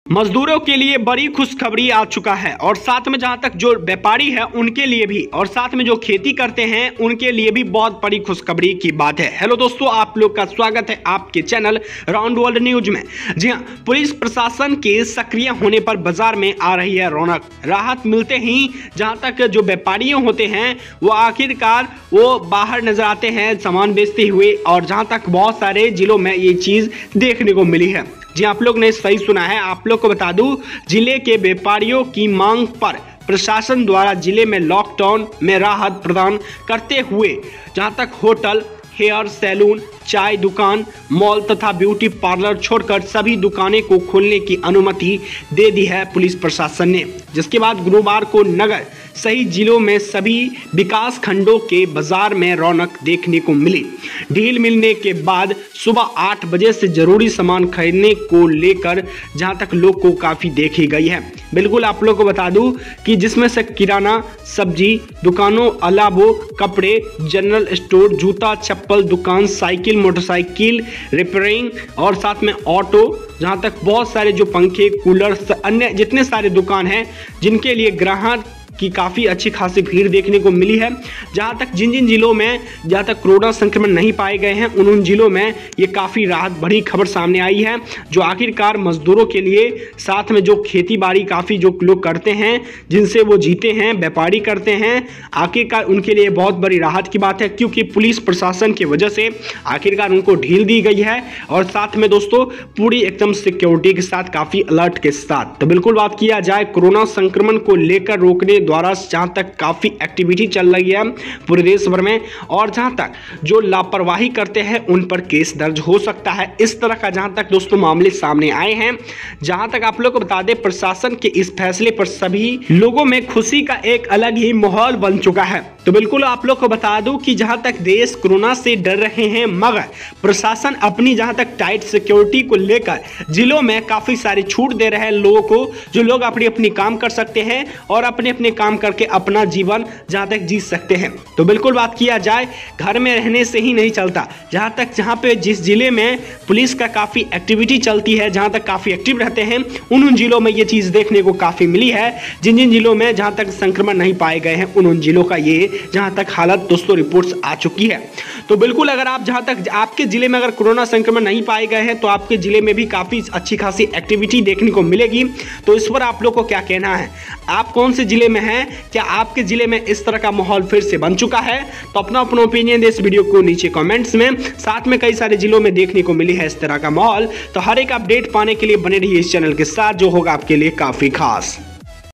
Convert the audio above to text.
मजदूरों के लिए बड़ी खुशखबरी आ चुका है और साथ में जहां तक जो व्यापारी है उनके लिए भी और साथ में जो खेती करते हैं उनके लिए भी बहुत बड़ी खुशखबरी की बात है। हेलो दोस्तों, आप लोग का स्वागत है आपके चैनल राउंड वर्ल्ड न्यूज में। जी हां, पुलिस प्रशासन के सक्रिय होने पर बाजार में आ रही है रौनक। राहत मिलते ही जहां तक जो व्यापारी होते हैं वो आखिरकार वो बाहर नजर आते हैं सामान बेचते हुए, और जहां तक बहुत सारे जिलों में ये चीज देखने को मिली है। जी, आप लोग ने सही सुना है। आप लोग को बता दूं, जिले के व्यापारियों की मांग पर प्रशासन द्वारा जिले में लॉकडाउन में राहत प्रदान करते हुए जहां तक होटल, हेयर सैलून, चाय दुकान, मॉल तथा ब्यूटी पार्लर छोड़कर सभी दुकानें को खोलने की अनुमति दे दी है पुलिस प्रशासन ने। जिसके बाद गुरुवार को नगर सही जिलों में सभी विकास खंडों के बाजार में रौनक देखने को मिली। ढील मिलने के बाद सुबह 8 बजे से जरूरी सामान खरीदने को लेकर जहां तक लोग को काफ़ी देखी गई है। बिल्कुल आप लोग को बता दूं कि जिसमें से किराना, सब्जी दुकानों अलावा कपड़े, जनरल स्टोर, जूता चप्पल दुकान, साइकिल मोटरसाइकिल रिपेयरिंग और साथ में ऑटो, जहां तक बहुत सारे जो पंखे, कूलर, अन्य जितने सारे दुकान हैं जिनके लिए ग्राहक की काफ़ी अच्छी खासी भीड़ देखने को मिली है। जहां तक जिन जिलों में जहां तक कोरोना संक्रमण नहीं पाए गए हैं उन जिलों में ये काफ़ी राहत बड़ी खबर सामने आई है, जो आखिरकार मजदूरों के लिए, साथ में जो खेती बाड़ी काफ़ी जो लोग करते हैं जिनसे वो जीते हैं, व्यापारी करते हैं, आखिरकार उनके लिए बहुत बड़ी राहत की बात है। क्योंकि पुलिस प्रशासन की वजह से आखिरकार उनको ढील दी गई है और साथ में दोस्तों पूरी एकदम सिक्योरिटी के साथ, काफ़ी अलर्ट के साथ। तो बिल्कुल बात किया जाए कोरोना संक्रमण को लेकर रोकने द्वारा जहां तक काफी एक्टिविटी चल रही है पूरे देश भर में, और जहां तक जो लापरवाही करते हैं उन पर केस दर्ज हो सकता है। इस तरह का जहां तक दोस्तों मामले सामने आए हैं। जहां तक आप लोग को बता दें, प्रशासन के इस फैसले पर सभी लोगों में खुशी का एक अलग ही माहौल बन चुका है। तो बिल्कुल आप लोग को बता दूं कि जहां तक देश कोरोना से डर रहे हैं, मगर प्रशासन अपनी जहां तक टाइट सिक्योरिटी को लेकर जिलों में काफी सारी छूट दे रहे हैं लोगों को, जो लोग अपनी काम कर सकते हैं और अपने काम करके अपना जीवन जहां तक जी सकते हैं। तो बिल्कुल बात किया जाए, घर में रहने से ही नहीं चलता। जहां पे जिस जिले में पुलिस का काफी एक्टिविटी चलती है, जहां तक काफी एक्टिव रहते हैं, उन जिलों में ये चीज देखने को काफी मिली है। जिन जिलों में जहां तक संक्रमण नहीं पाए गए हैं उन जिलों का ये जहां तक हालत दोस्तों रिपोर्ट्स आ चुकी है। तो बिल्कुल अगर आप जहां तक आपके जिले में अगर कोरोना संक्रमण नहीं पाए गए हैं तो आपके जिले में भी काफी अच्छी खासी एक्टिविटी देखने को मिलेगी। तो इस पर आप लोग को क्या कहना है? आप कौन से जिले में हैं? क्या आपके जिले में इस तरह का माहौल फिर से बन चुका है? तो अपना ओपिनियन दे इस वीडियो को नीचे कमेंट्स में। साथ में कई सारे जिलों में देखने को मिली है इस तरह का माहौल। तो हर एक अपडेट पाने के लिए बने रहिए इस चैनल के साथ, जो होगा आपके लिए काफी खास।